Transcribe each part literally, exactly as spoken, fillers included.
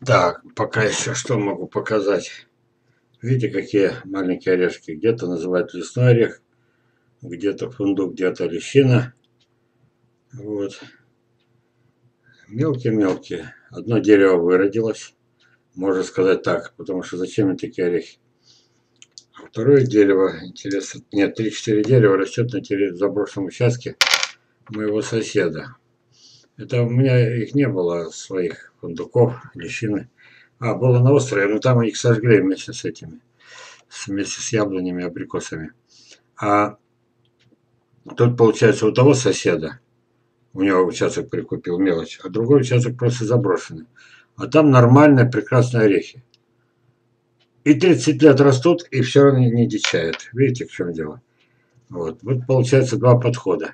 Так, пока еще что могу показать. Видите, какие маленькие орешки. Где-то называют лесной орех, где-то фундук, где-то лещина. Вот. Мелкие-мелкие. Одно дерево выродилось, можно сказать так, потому что зачем мне такие орехи? А второе дерево, интересно, нет, три-четыре дерева растет на заброшенном участке моего соседа. Это у меня их не было, своих фундуков, лещины. А, было на острове, но там их сожгли вместе с этими, вместе с яблонями, абрикосами. А тут, получается, у того соседа, у него участок прикупил мелочь, а другой участок просто заброшенный. А там нормальные, прекрасные орехи. И тридцать лет растут, и все равно не дичают. Видите, в чем дело? Вот, вот получается два подхода.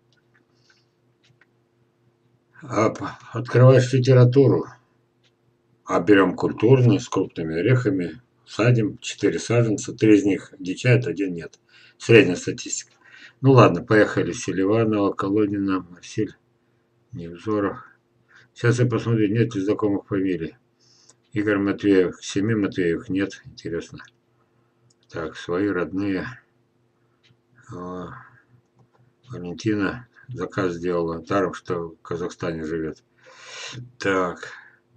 А открываешь литературу, а берем культурный, с крупными орехами, садим четыре саженца, три из них дичают, один нет. Средняя статистика. Ну ладно, поехали. Селиванова, Колонина, Марсель, Невзоров. Сейчас я посмотрю, нет ли знакомых фамилий. Игорь Матвеев, семи Матвеевых нет, интересно. Так, свои родные. О, Валентина заказ сделала, даром, что в Казахстане живет. Так.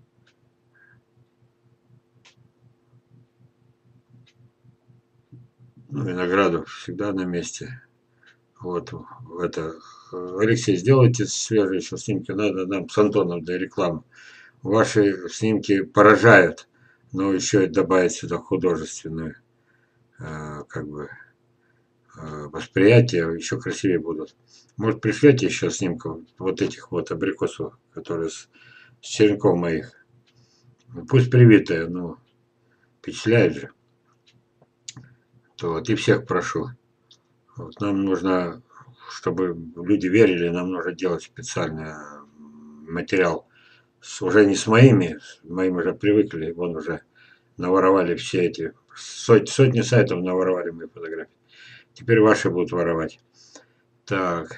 Ну, Виноградов всегда на месте. Вот, это, Алексей, сделайте свежие еще снимки, надо нам с Антоном для рекламы. Ваши снимки поражают, но еще и добавить сюда художественную, э, как бы, э, восприятие, еще красивее будут. Может, пришлете еще снимков вот этих вот абрикосов, которые с, с черенков моих. Пусть привитые, но впечатляет же. То вот, и всех прошу. Вот, нам нужно, чтобы люди верили, нам нужно делать специальный материал. С, уже не с моими, с моими уже привыкли, вон уже наворовали все эти, сот, сотни сайтов наворовали мои фотографии. Теперь ваши будут воровать. Так.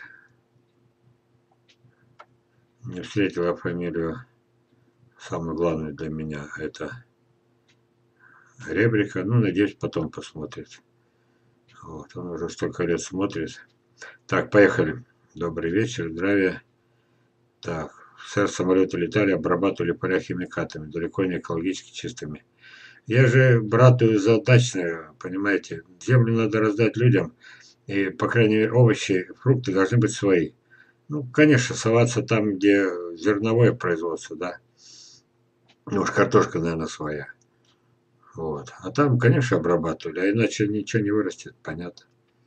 Не встретила фамилию, самую главную для меня, это Ребрика. Ну, надеюсь, потом посмотрит. Вот, он уже столько лет смотрит. Так, поехали. Добрый вечер, здравия. Так, сэр, самолеты летали, обрабатывали поля химикатами, далеко не экологически чистыми. Я же брату задачную, понимаете, землю надо раздать людям, и, по крайней мере, овощи, фрукты должны быть свои. Ну, конечно, соваться там, где зерновое производство, да. Ну уж картошка, наверное, своя. Вот. А там, конечно, обрабатывали, а иначе ничего не вырастет, понятно.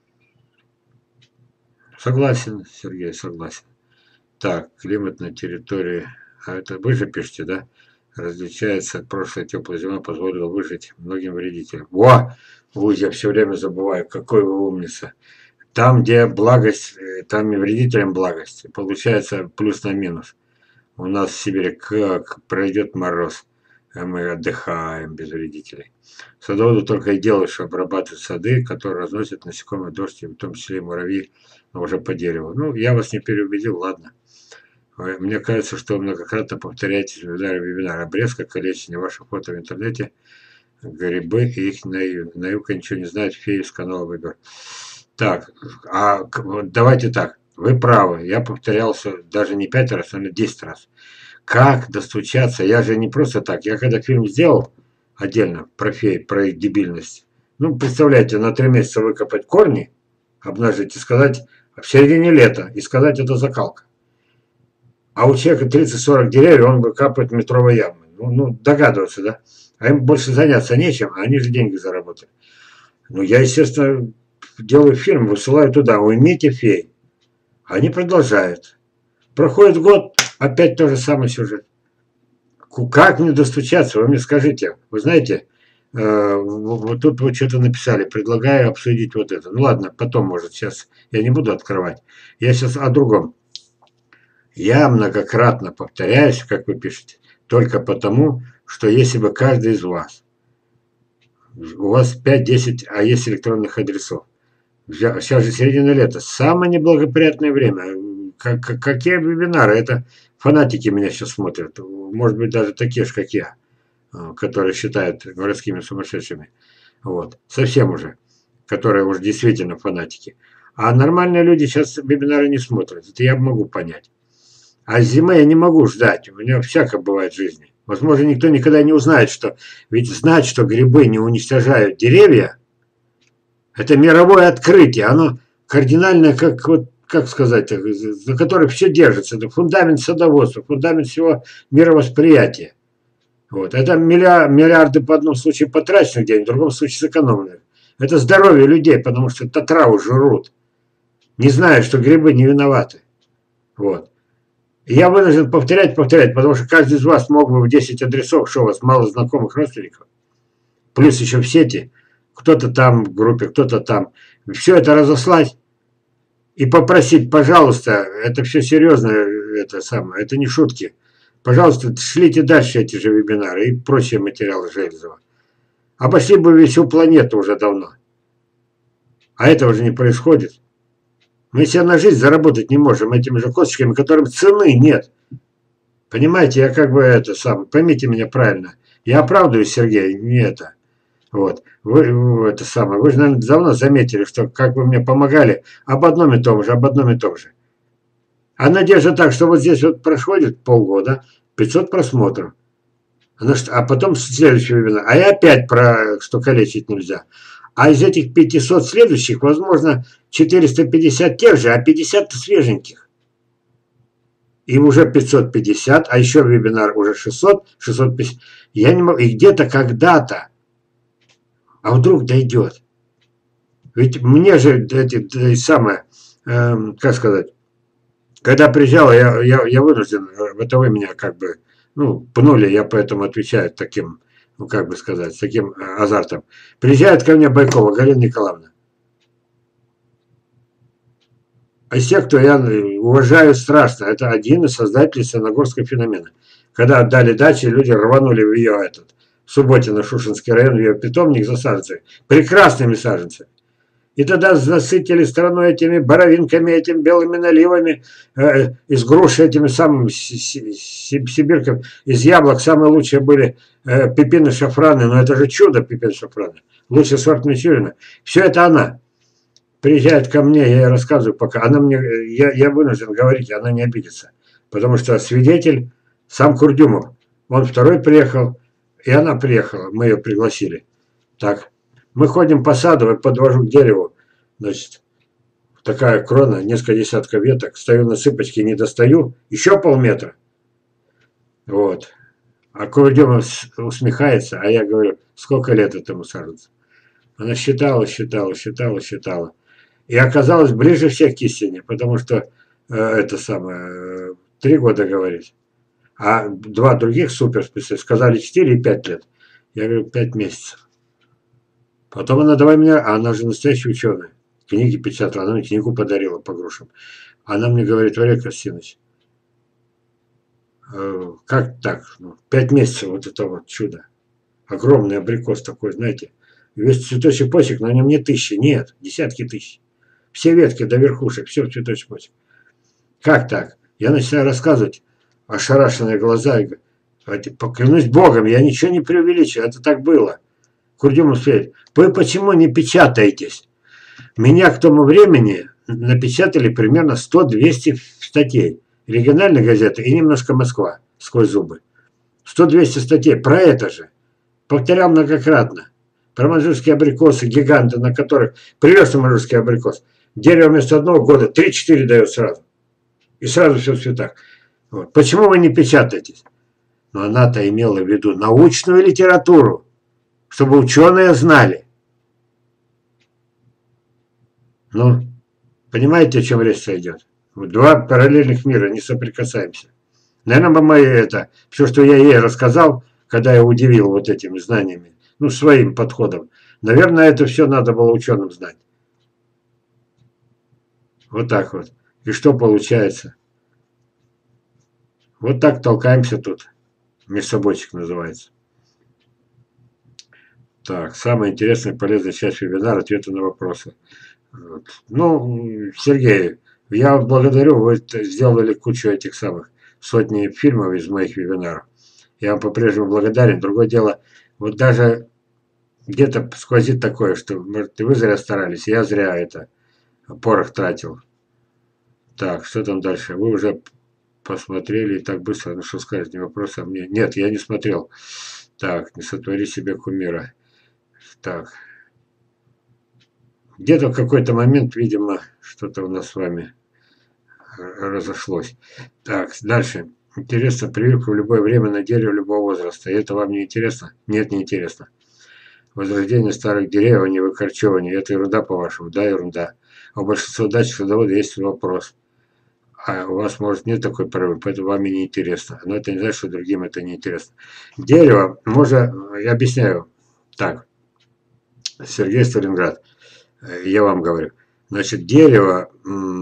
Согласен, Сергей, согласен. Так, климат на территории, а это вы же пишете, да? Различается, прошлая теплая зима позволила выжить многим вредителям. Во! Ой, я все время забываю, какой вы умница. Там, где благость, там и вредителям благость. Получается плюс на минус. У нас в Сибири как пройдет мороз, а мы отдыхаем без вредителей. Садоводы только и делают, что обрабатывают сады, которые разносят насекомые, дождь, в том числе и муравьи, но уже по дереву. Ну, я вас не переубедил, ладно. Мне кажется, что вы многократно повторяете вебинар. Обрезка, калечение, ваше фото в интернете, грибы и их наука ничего не знает, феи с канала Выбор. Так, а давайте так. Вы правы, я повторялся даже не пять раз, а десять раз. Как достучаться? Я же не просто так. Я когда фильм сделал отдельно про фей, про их дебильность. Ну, представляете, на три месяца выкопать корни, обнажить и сказать в середине лета, и сказать это закалка. А у человека тридцать-сорок деревьев, он выкапывает метровой ямы. Ну, ну, догадываются, да? А им больше заняться нечем, а они же деньги заработали. Ну, я, естественно, делаю фильм, высылаю туда, уймите фей. Они продолжают. Проходит год, опять тот же самый сюжет. Как мне достучаться? Вы мне скажите. Вы знаете, э, вот тут вы что-то написали. Предлагаю обсудить вот это. Ну ладно, потом, может, сейчас я не буду открывать. Я сейчас о другом. Я многократно повторяюсь, как вы пишете, только потому, что если бы каждый из вас, у вас пять-десять, а есть электронных адресов, сейчас же середина лета, самое неблагоприятное время. Как, как, какие вебинары? Это фанатики меня сейчас смотрят. Может быть, даже такие же, как я. которые считают городскими сумасшедшими. Вот. Совсем уже. Которые уже действительно фанатики. А нормальные люди сейчас вебинары не смотрят. Это я могу понять. А зимы я не могу ждать. У меня всякое бывает в жизни. Возможно, никто никогда не узнает, что... Ведь знать, что грибы не уничтожают деревья, это мировое открытие. Оно кардинальное, как, вот, как сказать, на котором все держится. Это фундамент садоводства, фундамент всего мировосприятия. Вот. Это миллиарды по одном случаю потраченных денег, в другом случае сэкономленных. Это здоровье людей, потому что это траву жрут. Не знают, что грибы не виноваты. Вот. И я вынужден повторять, повторять, потому что каждый из вас мог бы в десять адресов, что у вас мало знакомых родственников, плюс еще в сети, кто-то там в группе, кто-то там, все это разослать и попросить, пожалуйста, это все серьезно, это самое, это не шутки, пожалуйста, шлите дальше эти же вебинары и прочие материалы Железова. Обошли бы всю планету уже давно. А этого же не происходит. Мы себе на жизнь заработать не можем этими же косточками, которым цены нет. Понимаете, я как бы это сам, поймите меня правильно. Я оправдываюсь, Сергей, не это. Вот. Вы, вы это самое. Вы же, наверное, давно заметили, что как вы мне помогали об одном и том же, об одном и том же. А надежда так, что вот здесь вот проходит полгода, пятьсот просмотров. А потом следующий вебинар. А я опять про что калечить нельзя. А из этих пятисот следующих, возможно, четыреста пятьдесят тех же, а пятьдесят свеженьких. И уже пятьсот пятьдесят, а еще вебинар уже шестьсот, шестьсот пятьдесят. Я не могу. И где-то когда-то. А вдруг дойдет. Ведь мне же эти самое, э, как сказать, когда приезжал, я, я, я вынужден, это вы меня как бы, ну, пнули, я поэтому отвечаю таким, ну, как бы сказать, с таким азартом. Приезжает ко мне Байкова Галина Николаевна. А из тех, кто я уважаю страшно, это один из создателей Саяногорского феномена. Когда отдали дачи, люди рванули в ее этот, Субботино, Шушинский район, в ее питомник за саженцы. Прекрасными саженцами. И тогда насытили страной этими боровинками, этими белыми наливами, э, из груши этими самыми сибирками, из яблок самые лучшие были э, пепины шафраны, но это же чудо пепины шафраны, лучший сорт Мичурина. Все это она. Приезжает ко мне, я ей рассказываю пока, она мне, я, я вынужден говорить, она не обидится. Потому что свидетель сам Курдюмов, он второй приехал, и она приехала, мы ее пригласили. Так. Мы ходим по саду, я подвожу к дереву, значит, такая крона, несколько десятков веток, стою на цыпочки, не достаю, еще полметра. Вот. А Курдюмов усмехается, а я говорю, сколько лет этому саженцу? Она считала, считала, считала, считала. И оказалось ближе всех к истине, потому что э, это самое, э, три года говорит. А два других суперспециалиста сказали четыре и пять лет. Я говорю, пять месяцев. Потом она давай мне, а она же настоящая ученая, книги печатала, она мне книгу подарила по грушам. Она мне говорит, Валерий Константинович, э, как так, ну, пять месяцев вот это вот чудо, огромный абрикос такой, знаете, весь цветочный почек, на нем не тысячи, нет, десятки тысяч, все ветки до верхушек, все в цветочный почек. Как так? Я начинаю рассказывать, ошарашенные глаза, и говорю, поклянусь Богом, я ничего не преувеличиваю, это так было. Курдюмов говорит, вы почему не печатаетесь? Меня к тому времени напечатали примерно сто-двести статей. Региональные газеты и немножко Москва сквозь зубы. сто-двести статей про это же. Повторял многократно. Про маньчжурские абрикосы, гиганты, на которых привез маньчжурский абрикос. Дерево вместо одного года три-четыре дает сразу. И сразу все в цветах. Вот. Почему вы не печатаетесь? Но она-то имела в виду научную литературу. Чтобы ученые знали. Ну, понимаете, о чем речь идет? Два параллельных мира, не соприкасаемся. Наверное, бы мы это, все, что я ей рассказал, когда я удивил вот этими знаниями, ну, своим подходом, наверное, это все надо было ученым знать. Вот так вот. И что получается? Вот так толкаемся тут. Межсобойчик называется. Так, самая интересная и полезная часть вебинара – ответы на вопросы. Вот. Ну, Сергей, я благодарю, вы сделали кучу этих самых, сотни фильмов из моих вебинаров. Я вам по-прежнему благодарен. Другое дело, вот даже где-то сквозит такое, что, может, и вы зря старались, и я зря это порох тратил. Так, что там дальше? Вы уже посмотрели и так быстро, ну что сказать, не вопрос, а мне... Нет, я не смотрел. Так, не сотвори себе кумира. Так. Где-то в какой-то момент, видимо, что-то у нас с вами разошлось. Так, дальше. Интересно, прививка в любое время на дереве любого возраста. И это вам не интересно? Нет, не интересно. Возрождение старых деревьев, а не выкорчевывание. Это ерунда, по-вашему? Да, ерунда. А у большинства дачных садоводов есть вопрос. А у вас, может, нет такой проблемы, поэтому вам и не интересно. Но это не значит, что другим это не интересно. Дерево, можно, я объясняю. Так, Сергей Сталинград, я вам говорю. Значит, дерево,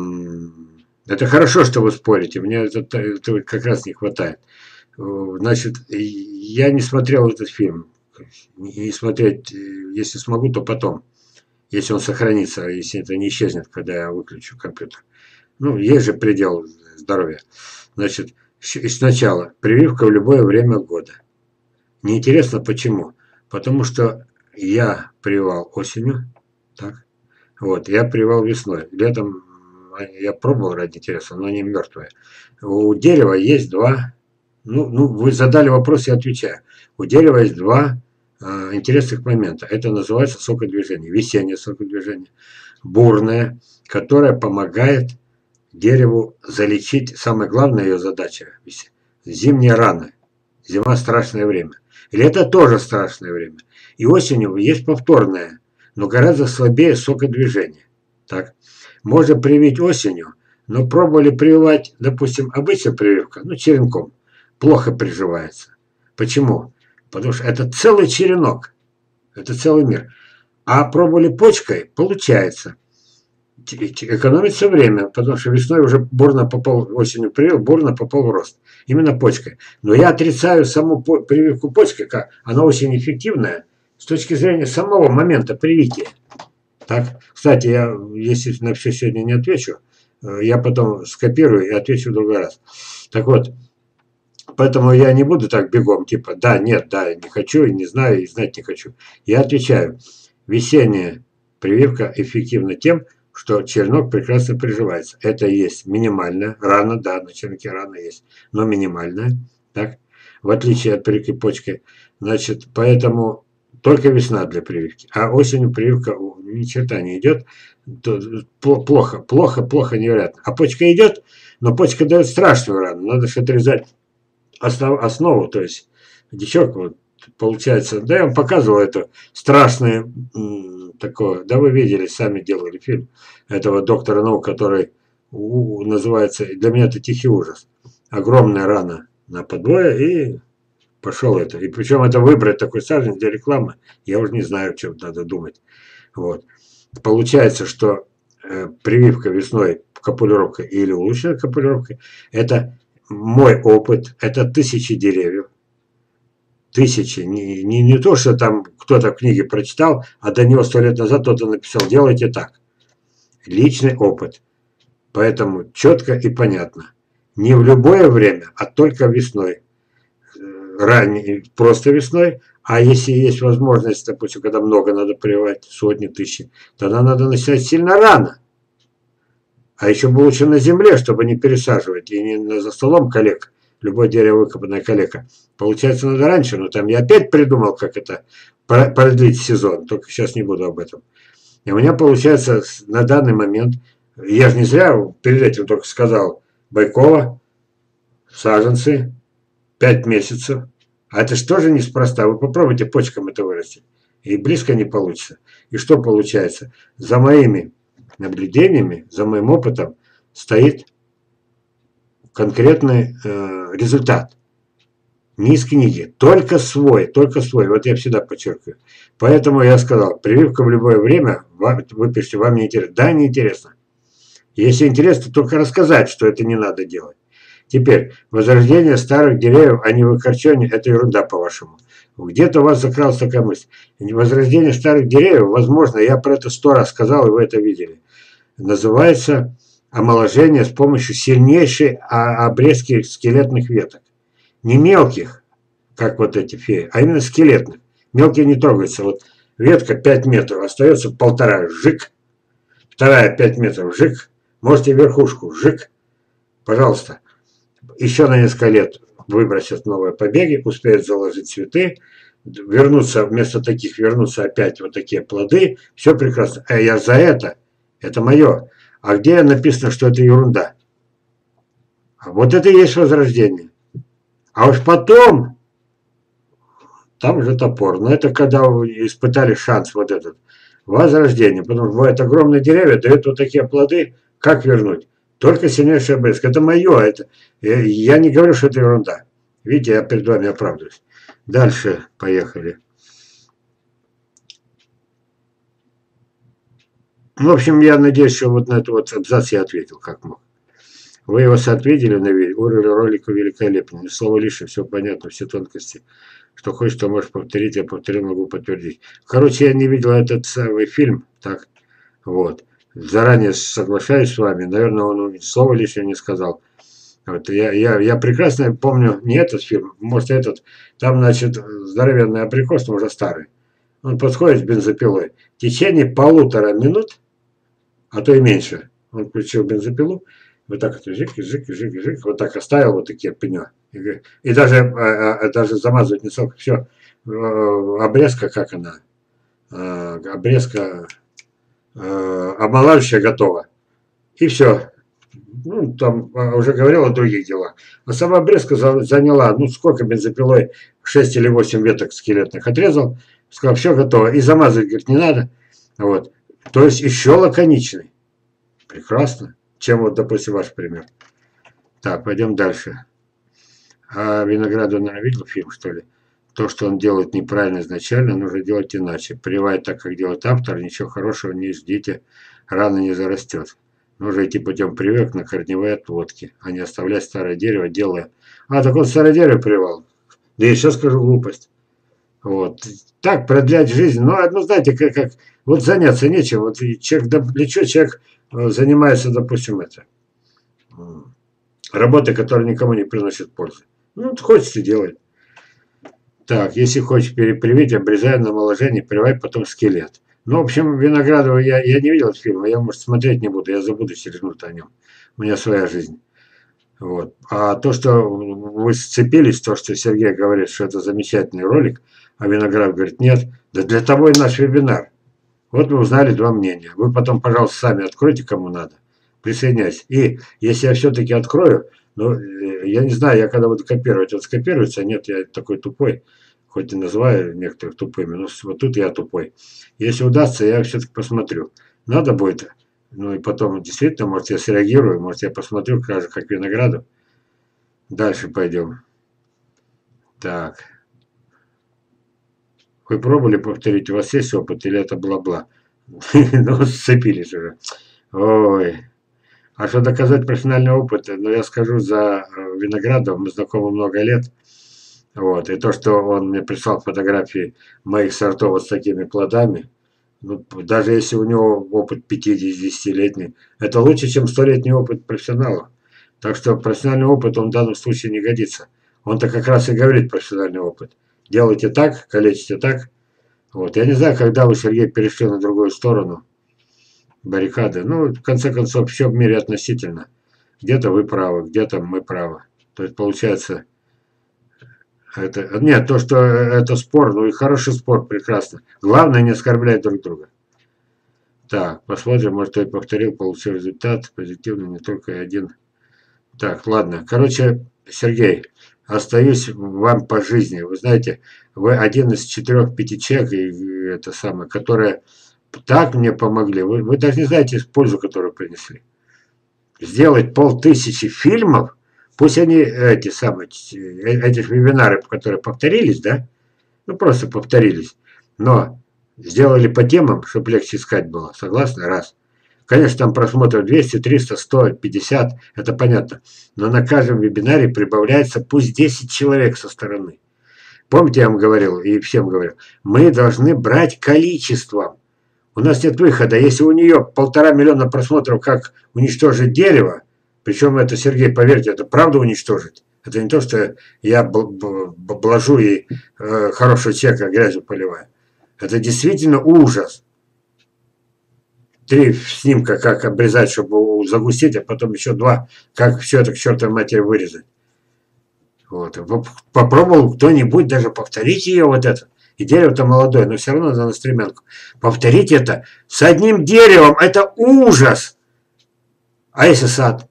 это хорошо, что вы спорите, мне это, это как раз не хватает. Значит, я не смотрел этот фильм. И смотреть, если смогу, то потом. Если он сохранится, если это не исчезнет, когда я выключу компьютер. Ну, есть же предел здоровья. Значит, сначала прививка в любое время года. Неинтересно почему. Потому что я прививал осенью, так, вот, я прививал весной. Летом я пробовал ради интереса, но они мертвые. У дерева есть два, ну, ну вы задали вопрос, я отвечаю. У дерева есть два э, интересных момента. Это называется сокодвижение. Весеннее сокодвижение. Бурное, которое помогает дереву залечить, самая главная ее задача, зимние раны. Зима страшное время. Или это тоже страшное время. И осенью есть повторное, но гораздо слабее сокодвижение. Так. Можно привить осенью, но пробовали прививать, допустим, обычная прививка, ну, черенком, плохо приживается. Почему? Потому что это целый черенок, это целый мир. А пробовали почкой, получается. Экономится время, потому что весной уже бурно попал, осенью привил, бурно попал в рост. Именно почкой. Но я отрицаю саму прививку почкой, как она очень эффективная с точки зрения самого момента привития. Так, кстати, я, если на все сегодня не отвечу, я потом скопирую и отвечу в другой раз. Так вот, поэтому я не буду так бегом, типа, да, нет, да, не хочу, не знаю, и знать не хочу. Я отвечаю, весенняя прививка эффективна тем, что черенок прекрасно приживается. Это и есть минимальная рана, да, на черенке рана есть, но минимальная, так, в отличие от прививки почкой. Значит, поэтому только весна для прививки, а осенью прививка ни черта не идет, плохо, плохо, плохо, невероятно. А почка идет, но почка дает страшную рану, надо же отрезать основ, основу, то есть дичок, вот, получается, да, я вам показывал это страшное такое, да, вы видели, сами делали фильм этого доктора наук, который у, называется, для меня это тихий ужас. Огромная рана на подвое и пошел это. И причем это выбрать такой саженец для рекламы, я уже не знаю, о чем надо думать. Вот. Получается, что э, прививка весной копулировкой или улучшенной копулировкой, это мой опыт, это тысячи деревьев. Тысячи. Не, не, не то, что там кто-то в книге прочитал, а до него сто лет назад кто-то написал, делайте так. Личный опыт. Поэтому четко и понятно. Не в любое время, а только весной. Ранней, просто весной. А если есть возможность, допустим, когда много надо прививать, сотни, тысячи, тогда надо начинать сильно рано. А еще бы лучше на земле, чтобы не пересаживать. И не за столом коллег. Любое дерево выкопанная калека. Получается, надо раньше, но там я опять придумал, как это продлить сезон. Только сейчас не буду об этом. И у меня получается на данный момент, я же не зря перед этим только сказал, Байкова, саженцы, пять месяцев. А это же тоже неспроста. Вы попробуйте почкам это вырастить. И близко не получится. И что получается? За моими наблюдениями, за моим опытом стоит конкретный э, результат. Не из книги. Только свой. Только свой. Вот я всегда подчеркиваю. Поэтому я сказал, прививка в любое время, вы пишите, вам не интересно. Да, не интересно. Если интересно, только рассказать, что это не надо делать. Теперь, возрождение старых деревьев, а не выкорчевание, это ерунда, по-вашему. Где-то у вас закралась такая мысль. Возрождение старых деревьев, возможно, я про это сто раз сказал, и вы это видели. Называется омоложение с помощью сильнейшей обрезки скелетных веток. Не мелких, как вот эти феи, а именно скелетных. Мелкие не трогаются. Вот ветка пять метров, остается полтора, жик. Вторая пять метров, жик. Можете верхушку, жик. Пожалуйста. Еще на несколько лет выбросят новые побеги, успеют заложить цветы, вернуться, вместо таких вернутся опять вот такие плоды. Все прекрасно. А я за это. Это мое. А где написано, что это ерунда? А вот это и есть возрождение. А уж потом, там уже топор. Но это когда вы испытали шанс вот этот. Возрождение. Потому что бывают огромные деревья, дают вот такие плоды. Как вернуть? Только сильнейший обрезк. Это мое. Это, я не говорю, что это ерунда. Видите, я перед вами оправдываюсь. Дальше поехали. В общем, я надеюсь, что вот на этот вот абзац я ответил как мог. Вы его соответили на ролику великолепно. Ни слова лишнего, все понятно, все тонкости. Что хочешь, что можешь повторить, я повторил, могу подтвердить. Короче, я не видел этот самый фильм, так, вот. Заранее соглашаюсь с вами, наверное, он слова лишнего не сказал. Вот, я, я, я прекрасно помню, не этот фильм, может этот, там, значит, здоровенный абрикос, но уже старый. Он подходит с бензопилой. В течение полутора минут, а то и меньше, он включил бензопилу, вот так это жик, жик, жик, жик, вот так оставил вот такие пенё. И, и даже, а, даже замазывать не сок, все, обрезка, как она, обрезка омолаживающая готова. И все. Ну, там уже говорил о других делах. А сама обрезка заняла, ну, сколько бензопилой, шесть или восемь веток скелетных отрезал, сказал, все готово. И замазывать, говорит, не надо. Вот. То есть еще лаконичный. Прекрасно. Чем вот, допустим, ваш пример. Так, пойдем дальше. А Виноградов, наверное, видел фильм, что ли? То, что он делает неправильно изначально, нужно делать иначе. Прививать так, как делает автор, ничего хорошего не ждите, рано не зарастет. Нужно идти путем прививок на корневые отводки, а не оставлять старое дерево, делая... А, так он старое дерево прививал. Да я сейчас скажу глупость. Вот. Так, продлять жизнь. Ну, одно, знаете, как, как вот заняться нечем. Вот человек, для чего человек занимается, допустим, это, работой, которая никому не приносит пользы. Ну, хочется делать. Так, если хочешь перепривить, обрезай на омоложение, прививай потом скелет. Ну, в общем, Виноградова я, я не видел фильма, я, может, смотреть не буду, я забуду через минуту о нем. У меня своя жизнь. Вот. А то, что вы сцепились, то, что Сергей говорит, что это замечательный ролик, а Виноградов говорит, нет, да для того и наш вебинар. Вот вы узнали два мнения. Вы потом, пожалуйста, сами откройте, кому надо. Присоединяйтесь. И если я все-таки открою, ну, я не знаю, я когда буду копировать, вот скопируется, нет, я такой тупой, хоть и называю некоторых тупыми, но вот тут я тупой. Если удастся, я все-таки посмотрю. Надо будет, ну и потом действительно, может, я среагирую, может, я посмотрю, как же, как Виноградов. Дальше пойдем. Так. Вы пробовали повторить, у вас есть опыт или это бла-бла? Ну, сцепились уже. Ой. А что доказать профессиональный опыт? Ну, я скажу за Виноградова, мы знакомы много лет. Вот. И то, что он мне прислал фотографии моих сортов вот с такими плодами, ну, даже если у него опыт пятидесятилетний, это лучше, чем столетний опыт профессионала. Так что профессиональный опыт, он в данном случае не годится. Он-то как раз и говорит профессиональный опыт. Делайте так, калечите так. Вот. Я не знаю, когда вы, Сергей, перешли на другую сторону баррикады. Ну, в конце концов, все в мире относительно. Где-то вы правы, где-то мы правы. То есть, получается, это... Нет, то, что это спор, ну и хороший спор, прекрасно. Главное, не оскорблять друг друга. Так, посмотрим, может, я повторил, получил результат. Позитивный, не только один. Так, ладно. Короче, Сергей, остаюсь вам по жизни. Вы знаете, вы один из четырех-пяти человек, это самое, которые так мне помогли. Вы, вы даже не знаете пользу, которую принесли. Сделать полтысячи фильмов, пусть они эти самые, эти вебинары, которые повторились, да, ну просто повторились, но сделали по темам, чтобы легче искать было. Согласны? Раз. Конечно, там просмотров двести, триста, сто, пятьдесят, это понятно. Но на каждом вебинаре прибавляется пусть десять человек со стороны. Помните, я вам говорил и всем говорил, мы должны брать количеством. У нас нет выхода. Если у нее полтора миллиона просмотров, как уничтожить дерево, причем это, Сергей, поверьте, это правда уничтожить. Это не то, что я блажу и э, хорошего человека грязью поливаю. Это действительно ужас. Три снимка, как обрезать, чтобы загустить, а потом еще два, как все это к чертовой матери вырезать. Вот. Попробовал кто-нибудь даже повторить ее вот это. И дерево-то молодое, но все равно надо на стремянку. Повторить это с одним деревом. Это ужас. А если сад?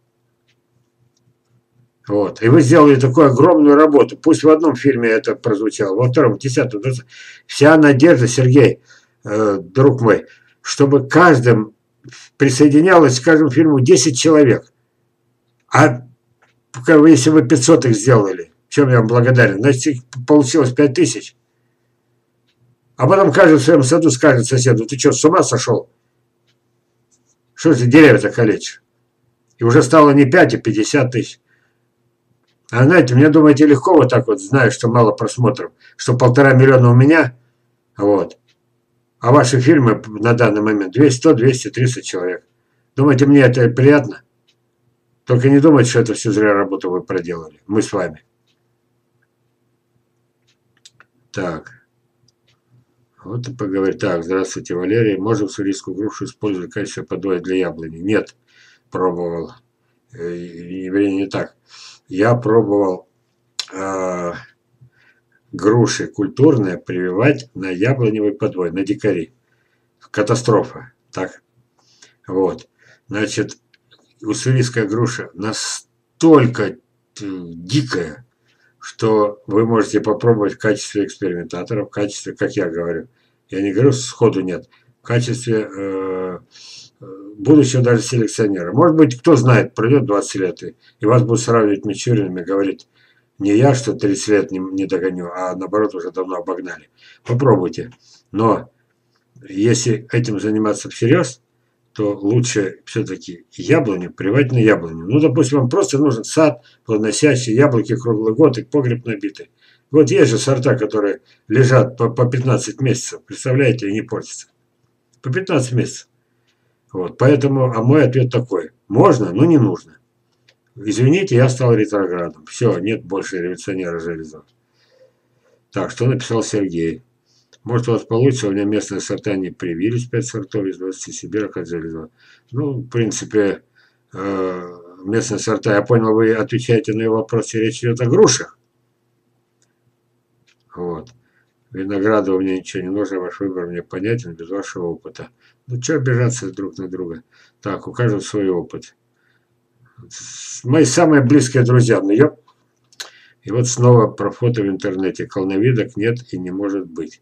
Вот. И вы сделали такую огромную работу. Пусть в одном фильме это прозвучало, во втором, десятом. Вся надежда, Сергей, э, друг мой, чтобы каждым присоединялось к каждому фильму десять человек. А если вы пятьсот их сделали, в чем я вам благодарен, значит, получилось пять тысяч. А потом каждый в своем саду скажет соседу: ты что, с ума сошел? Что ты деревья-то калечишь? И уже стало не пять, а пятьдесят тысяч. А знаете, мне, думаете, легко вот так вот, знаю, что мало просмотров, что полтора миллиона у меня, вот. А ваши фильмы на данный момент двести, сто, двести, тридцать человек. Думаете, мне это приятно? Только не думайте, что это всю зря работу вы проделали. Мы с вами. Так. Вот и поговорить. Так, здравствуйте, Валерий. Можно уссурийскую грушу использовать в качестве подвоя для яблони? Нет, пробовал. Вернее, не так. Я пробовал э, груши культурные прививать на яблоневый подвой, на дикари. Катастрофа. Так. Вот. Значит, уссурийская груша настолько дикая, что вы можете попробовать в качестве экспериментатора, в качестве, как я говорю, я не говорю сходу нет, в качестве э, будущего даже селекционера. Может быть, кто знает, пройдет двадцать лет, и, и вас будут сравнивать Мичуринами, говорить, не я, что тридцать лет не, не догоню, а наоборот уже давно обогнали. Попробуйте. Но если этим заниматься всерьез, то лучше все-таки яблоню прививать на яблоню. Ну, допустим, вам просто нужен сад, плодоносящий, яблоки круглый год и погреб набитый. Вот есть же сорта, которые лежат по, по пятнадцать месяцев, представляете, и не портятся. По пятнадцать месяцев. Вот, поэтому, а мой ответ такой. Можно, но не нужно. Извините, я стал ретроградом. Все, нет больше революционера Железова. Так, что написал Сергей? Может, у вас получится, у меня местные сорта не привились, пять сортов из двадцати Сибирок от Железова. Ну, в принципе, местные сорта, я понял, вы отвечаете на его вопрос, речь идет о грушах. Вот. Винограда у меня ничего не нужно, ваш выбор мне понятен, без вашего опыта. Ну, что обижаться друг на друга? Так, у каждого свой опыт. Мои самые близкие друзья, ну, ёп. И вот снова про фото в интернете. Колновидок нет и не может быть.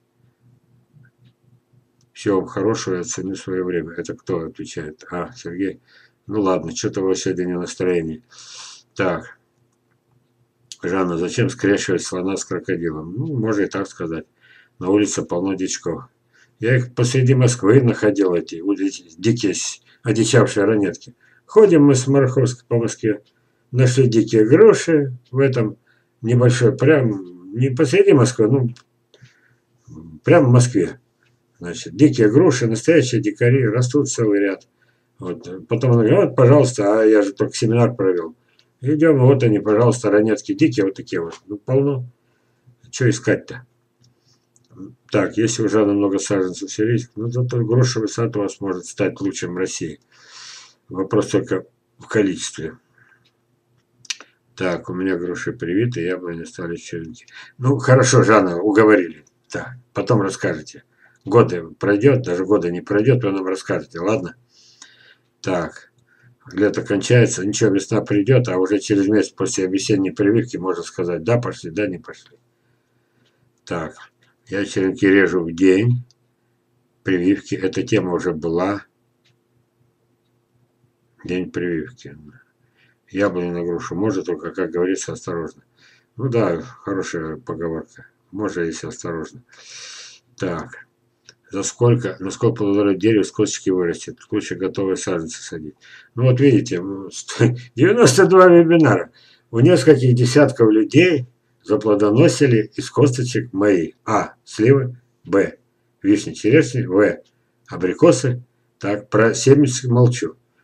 Всего вам хорошего, я ценю свое время. Это кто отвечает? А, Сергей. Ну ладно, что-то вы сегодня не в настроении. Так. Жанна, зачем скрещивать слона с крокодилом? Ну, можно и так сказать. На улице полно дичков. Я их посреди Москвы находил, эти дикие, одичавшие ранетки. Ходим мы с Марховской по Москве. Нашли дикие груши в этом небольшой, прям не посреди Москвы, ну, прям в Москве. Значит, дикие груши, настоящие дикари, растут целый ряд. Вот. Потом он говорит, вот, пожалуйста, а я же только семинар провел. Идем, вот они, пожалуйста, ранетки дикие, вот такие вот. Ну, полно. Что искать-то? Так, если уже намного саженцев сирийских, ну, зато грушевый сад у вас может стать лучшим в России. Вопрос только в количестве. Так, у меня груши привиты, яблони стали черненькие. Ну, хорошо, Жанна, уговорили. Так, потом расскажете. Годы пройдет, даже года не пройдет, вы нам расскажете, ладно? Так, лето кончается, ничего, весна придет, а уже через месяц после весенней прививки можно сказать, да, пошли, да, не пошли. Так, я черенки режу в день прививки, эта тема уже была. День прививки. Яблони на грушу можно, только, как говорится, осторожно. Ну да, хорошая поговорка. Можно, если осторожно. Так. За сколько, на сколько плодородное дерево с косточки вырастет? Лучше готовые саженцы садить. Ну вот видите, девяносто два вебинара. У нескольких десятков людей заплодоносили из косточек мои. А. Сливы. Б. Вишни, черешни. В. Абрикосы. Так, про семечки молчу.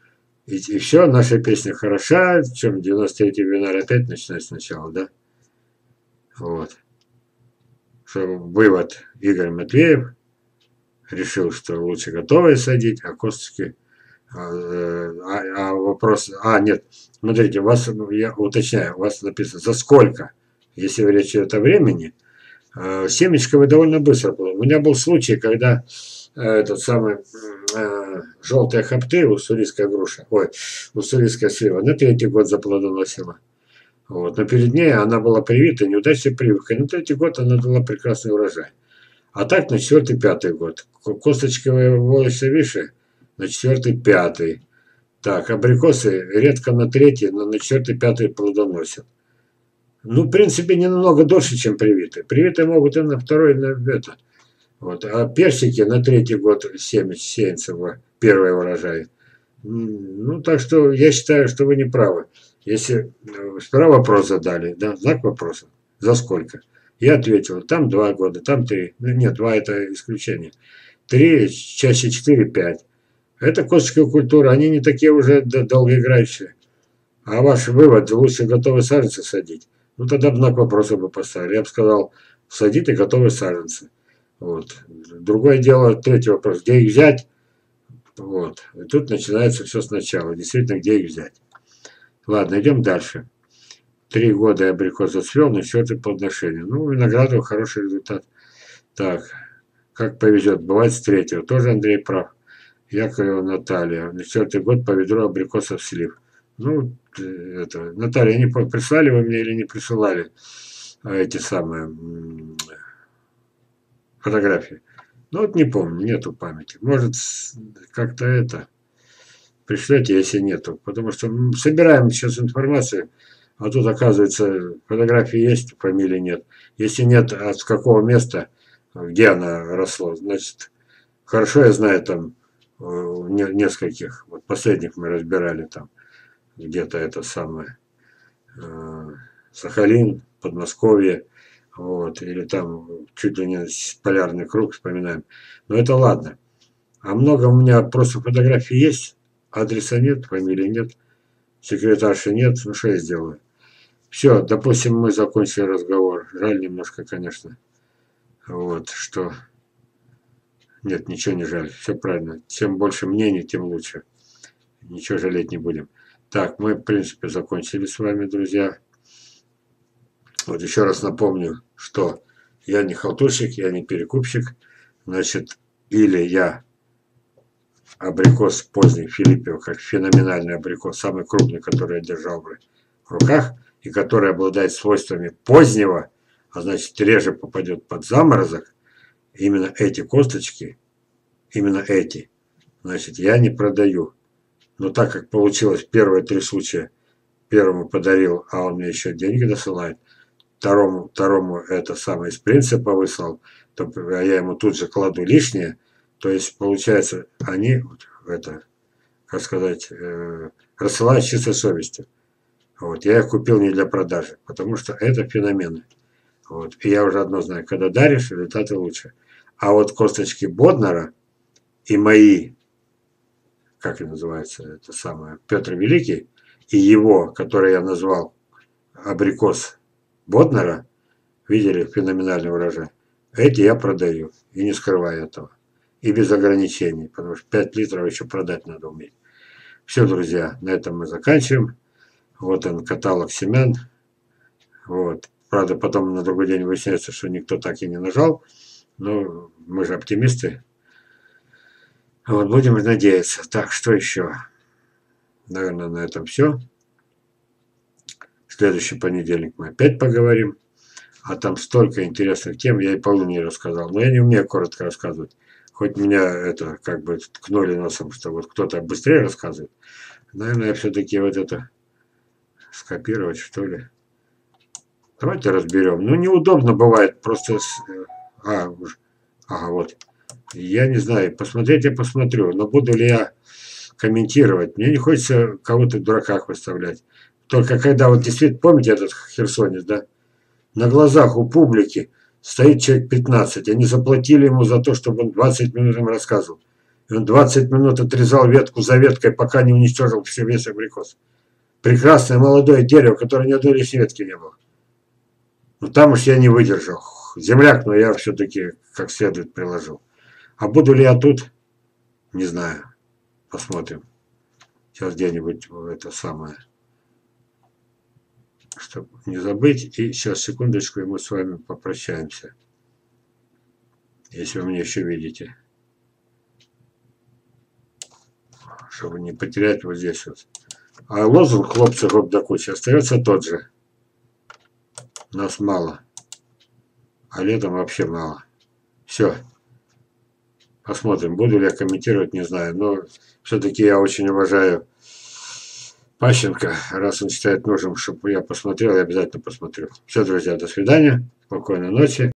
И, и все, наша песня хороша, чем девяносто третий вебинар опять начинать сначала, да? Вот. Что вывод: Игорь Матвеев решил, что лучше готовые садить, а косточки... А, а, а вопрос... А, нет, смотрите, у вас, я уточняю, у вас написано за сколько, если речь идет о времени. Семечко вы довольно быстро. У меня был случай, когда этот самый э, желтые хопты, уссурийская груша, ой, уссурийская слива, на третий год заплодоносила. Вот. Но перед ней она была привита неудачной прививкой. На третий год она дала прекрасный урожай. А так на четвертый, пятый год. Косточковые волосы выше на четвертый, пятый. Так, абрикосы редко на третий, но на четвертый, пятый плодоносят. Ну, в принципе, не намного дольше, чем привитые. Привитые могут и на второй, и на это. Вот. А персики на третий год семечек сеянцев, первый урожай. Ну, так что я считаю, что вы не правы. Если справа вопрос задали, да, знак вопроса, за сколько? Я ответил, там два года, там три. Ну, нет, два это исключение. Три, чаще четыре, пять. Это косточковая культура, они не такие уже долгоиграющие. А ваш вывод, лучше готовые саженцы садить. Ну, тогда бы знак вопроса бы поставили. Я бы сказал, садите готовые саженцы. Вот. Другое дело, третий вопрос, где их взять? Вот. И тут начинается все сначала. Действительно, где их взять? Ладно, идем дальше. Три года я абрикос зацвел, на четвертый плодоношение. Ну, винограду хороший результат. Так, как повезет. Бывает с третьего. Тоже Андрей прав. Яковлева Наталья. На четвертый год по ведру абрикосов слив. Ну, это, Наталья, не помню, прислали вы мне или не присылали эти самые фотографии. Ну, вот не помню, нету памяти. Может, как-то это пришлете, если нету. Потому что собираем сейчас информацию, а тут, оказывается, фотографии есть, фамилии нет. Если нет, а с какого места, где она росла, значит, хорошо я знаю там нескольких. Вот последних мы разбирали там. Где-то это самое Сахалин, Подмосковье, вот, или там чуть ли не полярный круг вспоминаем. Но это ладно. А много у меня просто фотографий есть, адреса нет, фамилии нет, секретарши нет, ну что я сделаю? Все, допустим, мы закончили разговор. Жаль немножко, конечно. Вот, что... Нет, ничего не жаль, все правильно. Чем больше мнений, тем лучше. Ничего жалеть не будем. Так, мы, в принципе, закончили с вами, друзья. Вот еще раз напомню, что я не халтурщик, я не перекупщик. Значит, или я абрикос поздний Филиппио, как феноменальный абрикос, самый крупный, который я держал в руках, и который обладает свойствами позднего, а значит, реже попадет под заморозок, именно эти косточки, именно эти, значит, я не продаю. Но так как получилось первые три случая, первому подарил, а он мне еще деньги досылает, второму, второму это самое из принципа выслал, то а я ему тут же кладу лишнее, то есть получается они, это, как сказать, э, рассылают с чистой совестью. Вот, я их купил не для продажи, потому что это феномены. Вот, и я уже одно знаю, когда даришь, результаты лучше. А вот косточки Боднера и мои, как это называется, это самое, Петр Великий, и его, который я назвал абрикос Боднера, видели феноменальный урожай, эти я продаю, и не скрываю этого. И без ограничений, потому что пять литров еще продать надо уметь. Все, друзья, на этом мы заканчиваем. Вот он, каталог семян. Вот. Правда, потом на другой день выясняется, что никто так и не нажал. Но мы же оптимисты. Вот, будем надеяться. Так, что еще? Наверное, на этом все. В следующий понедельник мы опять поговорим. А там столько интересных тем, я и Павлу не рассказал. Но я не умею коротко рассказывать. Хоть меня это как бы ткнули носом, что вот кто-то быстрее рассказывает. Наверное, я все-таки вот это скопировать, что ли. Давайте разберем. Ну, неудобно бывает. Просто... А, уж. Ага, вот. Я не знаю. Посмотреть я посмотрю. Но буду ли я комментировать? Мне не хочется кого-то в дураках выставлять. Только когда вот действительно... Помните этот херсонец, да? На глазах у публики стоит человек пятнадцать. Они заплатили ему за то, чтобы он двадцать минут им рассказывал. И он двадцать минут отрезал ветку за веткой, пока не уничтожил все весь абрикос. Прекрасное молодое дерево, которое ни одной лишней ветки не было. Но там уж я не выдержал. Земляк, но я все-таки как следует приложил. А буду ли я тут? Не знаю. Посмотрим. Сейчас где-нибудь это самое. Чтобы не забыть. И сейчас, секундочку, и мы с вами попрощаемся. Если вы меня еще видите. Чтобы не потерять вот здесь вот. А лозунг хлопцы гоп до кучи остается тот же. Нас мало. А летом вообще мало. Все. Посмотрим. Буду ли я комментировать, не знаю. Но все-таки я очень уважаю Пащенко. Раз он считает нужным, чтобы я посмотрел, я обязательно посмотрю. Все, друзья, до свидания. Спокойной ночи.